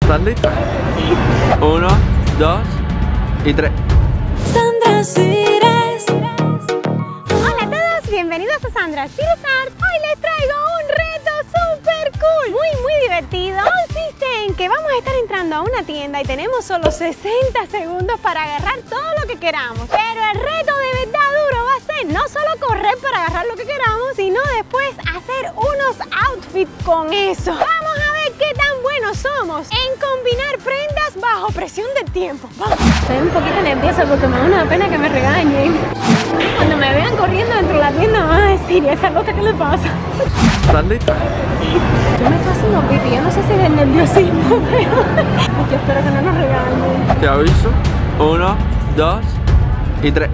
¿Estás lista? Sí. 1, 2 y 3. Sandra Cires. Hola a todos, bienvenidos a Sandra Cires Art. Hoy les traigo un reto súper cool, muy divertido. Consiste en que vamos a estar entrando a una tienda y tenemos solo 60 segundos para agarrar todo lo que queramos. Pero el reto de verdad duro va a ser no solo correr para agarrar lo que queramos, sino después hacer unos outfits con eso. Vamos a ver qué tan buenos somos en combinar prendas bajo presión del tiempo. Vamos. Estoy un poquito nerviosa porque me da una pena que me regañen. Cuando me vean corriendo dentro de la tienda me van a decir, ¿y esa loca qué le pasa? ¿Estás lista? Sí. Yo me estoy haciendo pipi, yo no sé si es el nerviosismo, pero yo espero que no nos regañen. Te aviso. 1, 2 y 3.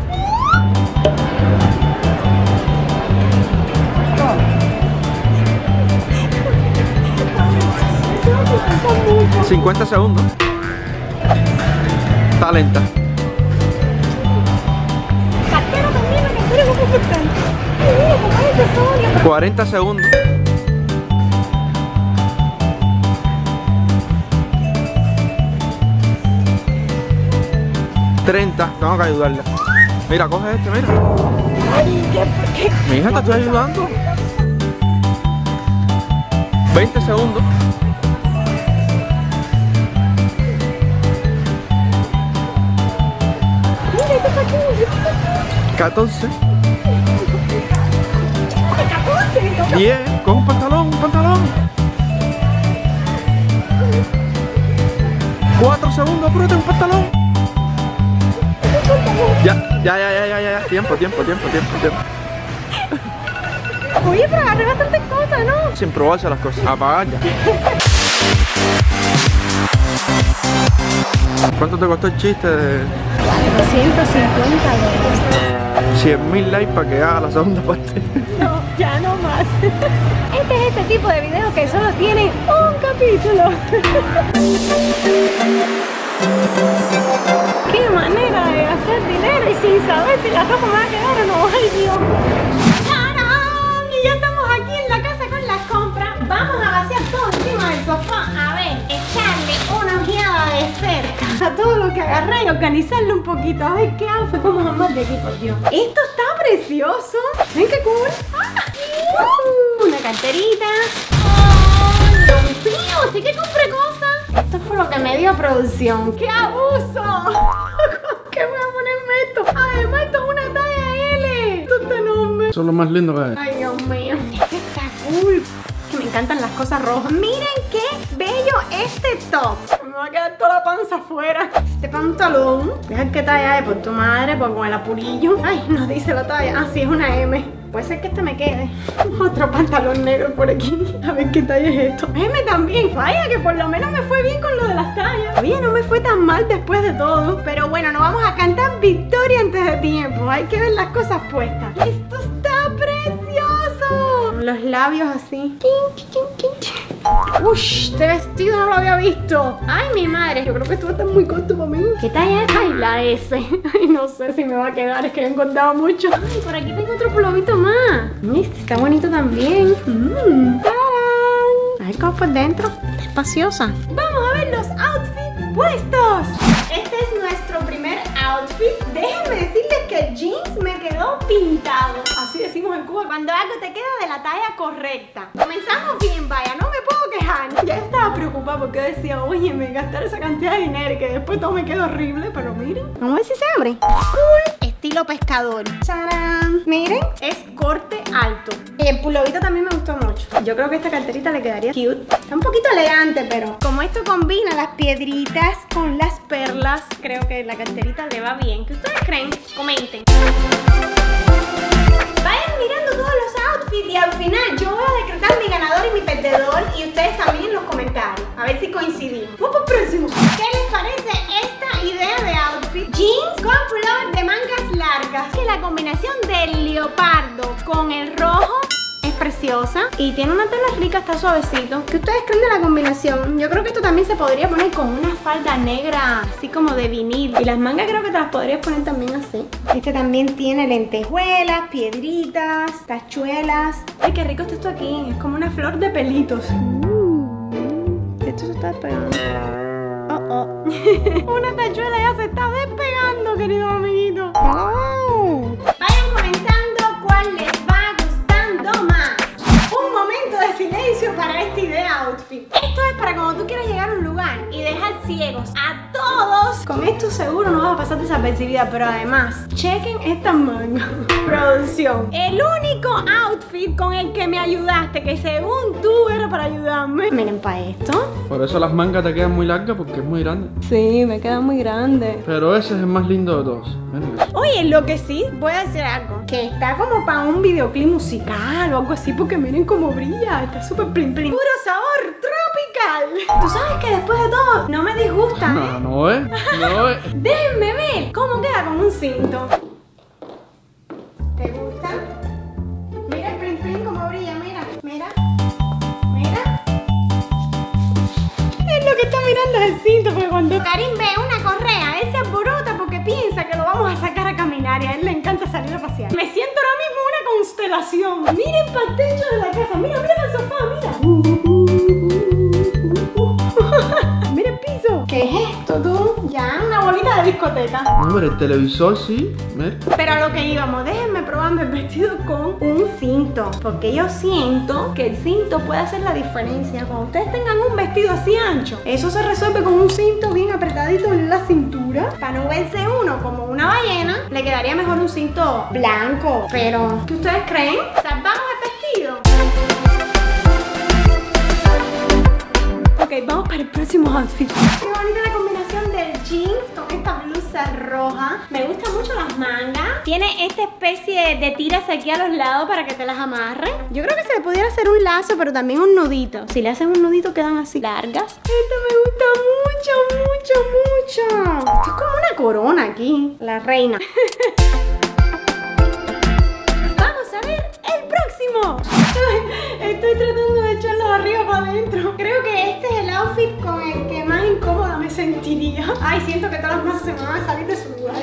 Mucho. 50 segundos. Está lenta. 40 segundos. 30. Tengo que ayudarla. Mira, coge este, mira. Mi hija, te estoy ayudando. 20 segundos. 14. 10. Coge un pantalón, 4 segundos, apúrate un pantalón. Ya. Tiempo. Oye, pero agarré bastantes cosas, ¿no? Sin probarse las cosas. Apagar ya. ¿Cuánto te costó el chiste de 150 $100,000 likes para que haga la segunda parte? No, ya no más. Este es ese tipo de video que solo tiene un capítulo. Qué manera de gastar dinero y sin saber si la ropa me va a quedar o no. Ay, Dios. ¡Tarán! Y ya estamos aquí en la casa con las compras. Vamos a vaciar todo encima del sofá. A ver, echarle una ojeada de cerca a todo lo que agarré y organizarlo un poquito. A ver qué outfit vamos a armar de aquí, por Dios. Esto está precioso. Ven qué cool. Una carterita. ¡Ay, Dios mío! Sí que compré cosas. Esto fue lo que me dio producción. ¡Qué abuso! ¿Qué voy a ponerme esto? Además, esto es una talla L. Esto está enorme. Eso es lo más lindo que hay. Ay, Dios mío. Este está cool. Me encantan las cosas rojas. Miren qué bello este top. Me va a quedar toda la panza afuera. Este pantalón. Deja qué talla es, por tu madre, por con el apurillo. Ay, no dice la talla. Ah, sí, es una M. Puede ser que este me quede. Otro pantalón negro por aquí. A ver qué talla es esto. M también. Vaya, que por lo menos me fue bien con lo de las tallas. Oye, no me fue tan mal después de todo. Pero bueno, no vamos a cantar victoria antes de tiempo. Hay que ver las cosas puestas. Esto está precioso. Los labios así. Ush, este vestido no lo había visto. Ay, mi madre. Yo creo que esto va a estar muy corto para mí. ¿Qué talla es? Ay, la S. Ay, no sé si me va a quedar. Es que he engordado mucho. Ay, por aquí tengo otro pulovito más. Este está bonito también. ¡Tarán! A ver cómo por dentro. Está espaciosa. Vamos a ver los outfits puestos. Este es nuestro primer outfit. Déjenme decirles que el jeans me quedó pintado. Así decimos en Cuba. Cuando algo te queda de la talla correcta. Comenzamos bien, vaya. No me puedo quejar. Ya estaba preocupada porque decía, oye, me gastar esa cantidad de dinero y que después todo me queda horrible. Pero miren. Vamos a ver si se abre. Cool. Estilo pescador. ¡Tarán! Miren, es corte alto. Y el pulovito también me gustó mucho. Yo creo que esta carterita le quedaría cute. Está un poquito elegante, pero como esto combina las piedritas con las perlas, creo que la carterita le va bien. ¿Qué ustedes creen? Comenten. Vayan mirando todos los outfits y al final yo voy a decretar mi ganador y mi perdedor y ustedes también en los comentarios. A ver si coincidimos. Vamos por próximo. ¿Qué les parece esta idea de outfit? Jeans con pullover de mangas largas. Que la combinación del leopardo con el rojo es preciosa y tiene una tela rica, está suavecito. ¿Qué ustedes creen de la combinación? Yo creo que esto también se podría poner con una falda negra así como de vinil. Y las mangas creo que te las podrías poner también así. Este también tiene lentejuelas, piedritas, tachuelas. Ay, qué rico está esto aquí. Es como una flor de pelitos. Esto se está despegando. Una tachuela ya se está despegando, querido amiguito. Vayan comentando cuál les va gustando más. Un momento de silencio para esta idea outfit. Esto es para cuando tú quieras llegar a un lugar y dejar ciegos a todos. Con esto seguro no vas a pasar desapercibida, pero además, chequen estas mangas. Producción. El único outfit con el que me ayudaste, que según tú era para ayudarme. Miren para esto. Por eso las mangas te quedan muy largas porque es muy grande. Sí, me queda muy grande. Pero ese es el más lindo de todos. Miren eso. Oye, lo que sí, voy a decir algo. Que está como para un videoclip musical o algo así, porque miren cómo brilla. Está súper plin plin. Puro sabor tropical. Tú sabes que después de todo, no me disgusta, ¿eh? No es. Déjenme ver cómo queda con un cinto. ¿Te gusta? Mira el plin plin cómo brilla, mira. Es lo que está mirando el cinto, porque cuando Karim ve una correa, él se alborota porque piensa que lo vamos a sacar a caminar y a él le encanta salir a pasear. Me siento ahora mismo una constelación. Miren para el techo de la casa, mira para el sofá, mira. Mira el piso. ¿Qué es esto, tú? Ya, una bolita de discoteca. Hombre, el televisor sí. Mira. Pero a lo que íbamos, déjenme probarme el vestido con un cinto, porque yo siento que el cinto puede hacer la diferencia. Cuando ustedes tengan un vestido así ancho, eso se resuelve con un cinto bien apretadito en la cintura. Para no verse uno como una ballena, le quedaría mejor un cinto blanco. Pero, ¿qué ustedes creen? ¿Salvamos el vestido? Ok, vamos para el próximo outfit. Qué bonita la combinación del jeans con esta blusa roja. Me gustan mucho las mangas. Tiene esta especie de tiras aquí a los lados para que te las amarren. Yo creo que se le pudiera hacer un lazo, pero también un nudito. Si le hacen un nudito quedan así largas. Esta me gusta mucho. Esto es como una corona aquí. La reina. Vamos a ver el próximo. Estoy tratando de echarlo de arriba para adentro. Creo que este es el outfit con el que más incómoda me sentiría. Ay, siento que todas las masas se me van a salir de su lugar.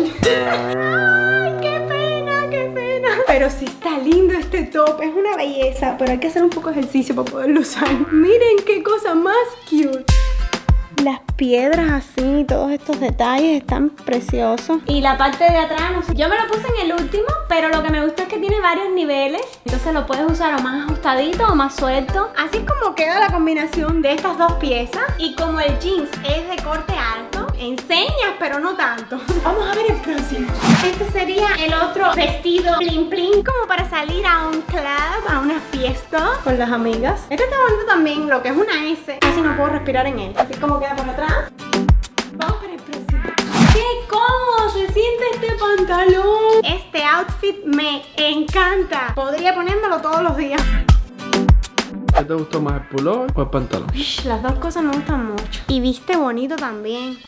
Ay, qué pena. Pero sí está lindo este top. Es una belleza, pero hay que hacer un poco de ejercicio para poderlo usar. Miren qué cosa más cute. Las piedras así, todos estos detalles están preciosos. Y la parte de atrás, no sé, yo me lo puse en el último, pero lo que me gusta es que tiene varios niveles. Entonces lo puedes usar o más ajustadito o más suelto. Así es como queda la combinación de estas dos piezas. Y como el jeans es de corte alto, enseñas pero no tanto. Vamos a ver el próximo. Este sería el otro vestido plin plin, como para salir a un club, a una fiesta con las amigas. Este está bonito también, lo que es una S. Casi no puedo respirar en él. Así como queda por atrás. Vamos para el próximo. ¡Qué cómodo se siente este pantalón! Este outfit me encanta. Podría ponérmelo todos los días. ¿Qué te gustó más, el pullover o el pantalón? Uy, las dos cosas me gustan mucho. Y viste bonito también.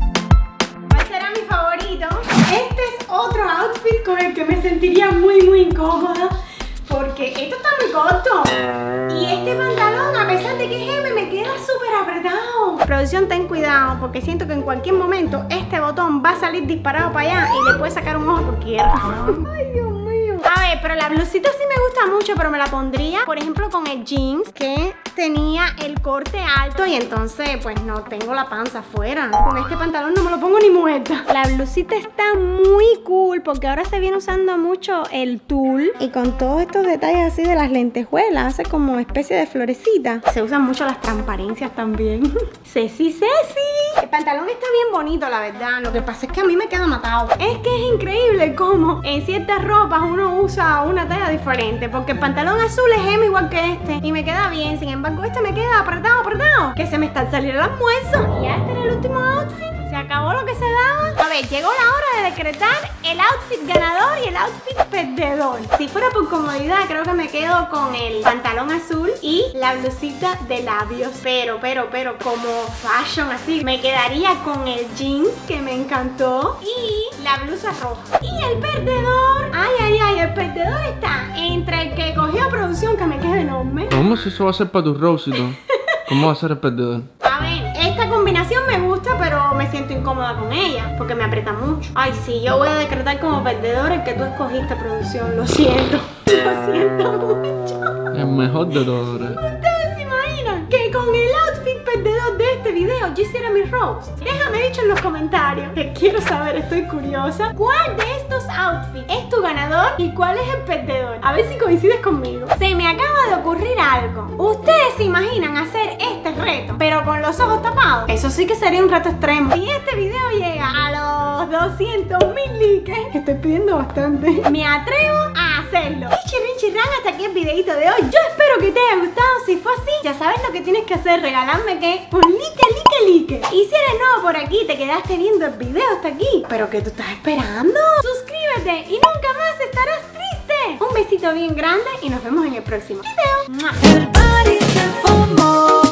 ¿Cuál será mi favorito? Este es otro outfit con el que me sentiría muy incómoda, porque esto está muy corto. Y este pantalón, a pesar de que es M, me queda súper apretado. Producción, ten cuidado, porque siento que en cualquier momento este botón va a salir disparado para allá y le puede sacar un ojo por quiera. Ay, Dios mío. A ver, pero la blusita sí me gusta mucho, pero me la pondría, por ejemplo, con el jeans, que tenía el corte alto y entonces pues no tengo la panza afuera. Con este pantalón no me lo pongo ni muerta. La blusita está muy cool porque ahora se viene usando mucho el tul y con todos estos detalles así de las lentejuelas, hace como especie de florecita. Se usan mucho las transparencias también. Ceci. El pantalón está bien bonito, la verdad. Lo que pasa es que a mí me queda matado. Es que es increíble cómo en ciertas ropas uno usa una talla diferente, porque el pantalón azul es M igual que este y me queda bien. Sin embargo, este me queda apretado, que se me está saliendo el almuerzo. Y ya este era el último outfit. Se acabó lo que se daba. A ver, llegó la hora de decretar el outfit ganador y el outfit perdedor. Si fuera por comodidad, creo que me quedo con el pantalón azul y la blusita de labios. Pero, como fashion así, me quedaría con el jeans, que me encantó, y la blusa roja. Y el perdedor, ay, el perdedor está entre el que cogió producción, que me queda enorme. ¿Cómo si eso va a ser para tu Rose y todo? ¿Cómo va a ser el perdedor? A ver, esta combinación me gusta, pero me siento incómoda con ella, porque me aprieta mucho. Ay, sí, yo voy a decretar como perdedor el que tú escogiste, producción. Lo siento. Lo siento mucho. El mejor de todos. ¿Ustedes se imaginan que con el outfit perdedor de este video yo hiciera mi roast? Déjame dicho en los comentarios, que quiero saber, estoy curiosa. ¿Cuál de estos outfits es tu ganador y cuál es el perdedor? A ver si coincides conmigo. Se me acaba de ocurrir algo. ¿Ustedes se imaginan hacer este reto, pero con los ojos tapados? Eso sí que sería un reto extremo. Si este video llega a los 200.000 likes, estoy pidiendo bastante, me atrevo a hacerlo. Y chirrin, hasta aquí el videito de hoy. Yo espero que te haya gustado. Si fue así, ya sabes lo que tienes que hacer. Regalarme que un like. Y si eres nuevo por aquí, te quedaste viendo el video hasta aquí, ¿pero qué tú estás esperando? Suscríbete y nunca más estarás triste. Un besito bien grande y nos vemos en el próximo video. El party se formó.